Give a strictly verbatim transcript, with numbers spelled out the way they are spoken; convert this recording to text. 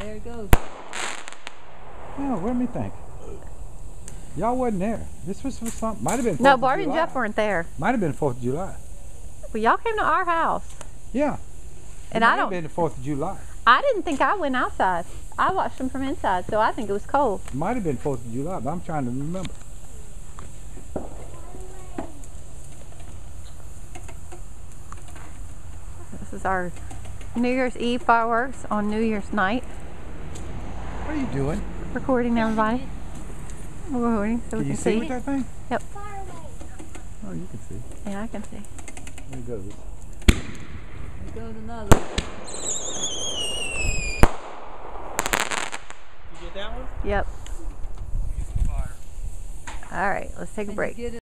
there it goes. Oh, let me think. Y'all wasn't there. This was for something. Might have been fourth No, of Barbie and July. Jeff weren't there. Might have been fourth of July. Well, y'all came to our house. Yeah. And it I might don't. have been the fourth of July. I didn't think I went outside. I watched them from inside, so I think it was cold. It might have been fourth of July, but I'm trying to remember. This is our New Year's Eve fireworks on New Year's night. What are you doing? Recording everybody. We're recording so Can we you can see see. with that thing? Yep. Oh, you can see. Yeah, I can see. There it goes. There goes another. You get that one? Yep. Fire. All right, let's take a Can break. you get